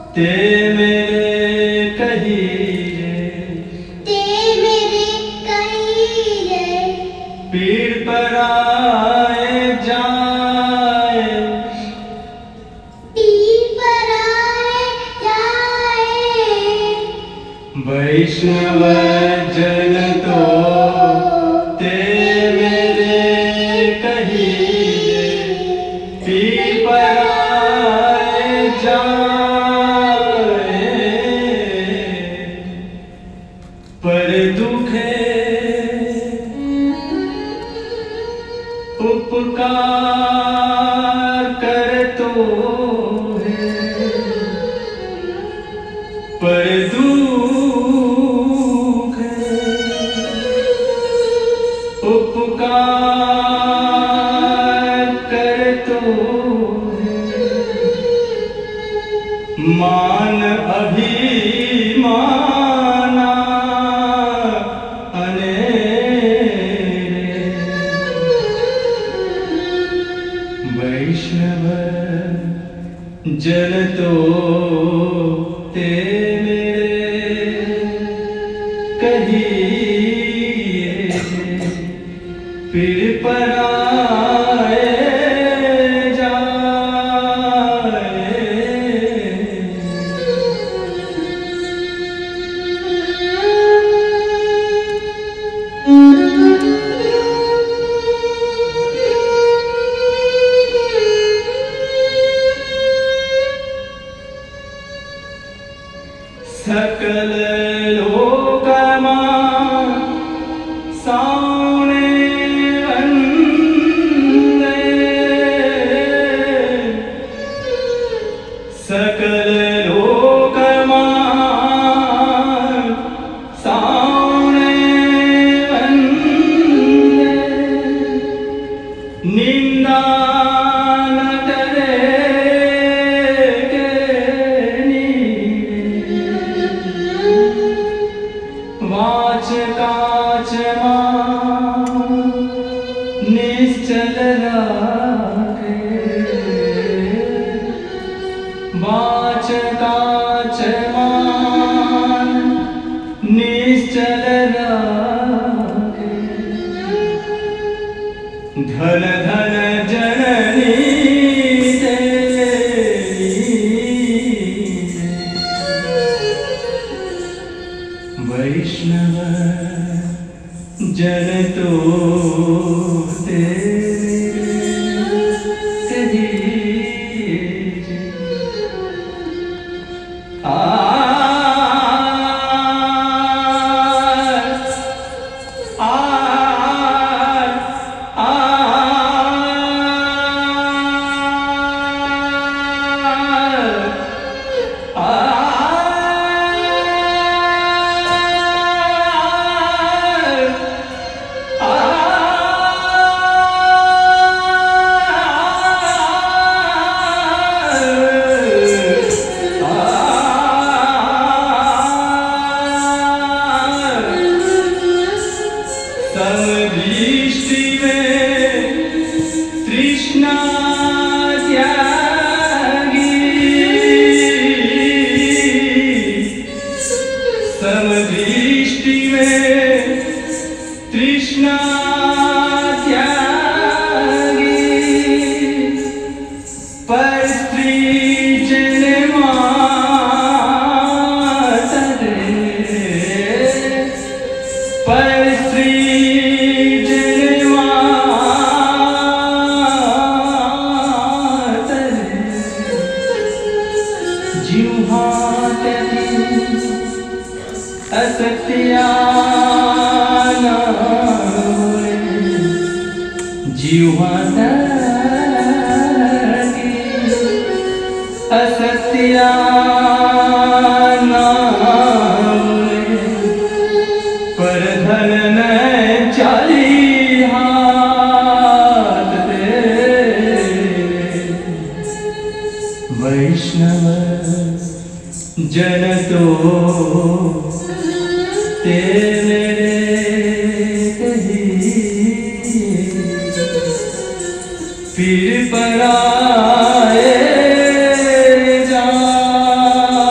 ते मेरे कहिए, ते मेरे कहिए, पीर पराए जाए, पीर पराए जाए, वैष्णव जन तो ते मेरे कहिए, पीर पराए जाए, पर दुखे उपकार कर तो है, पर दुख उपकार कर तो है, मान अभिमाना अनेरे, वैष्णव जन तो ते मेरे कहिए, पीर पराए जाए, सकल लोकमा साउने वंदे, सकल लोकमा साउने वंदे, निंदा न करे वाच काच निश्चल राखे, वाच काच निश्चल राखे, धन धन जननी वैष्णव जन तो तेरे कहिए, आ समदृष्टि में तृष्णा त्यागी, समदृष्टि में तृष्णा त्यागी, पर स्त्री जन माता दे, पर स्त्री असत्यान जीवाना असत्यान पर धन न चाली हाथ दे, वैष्णव जन तो ते मेरे कहिए, पीर पराए जाए।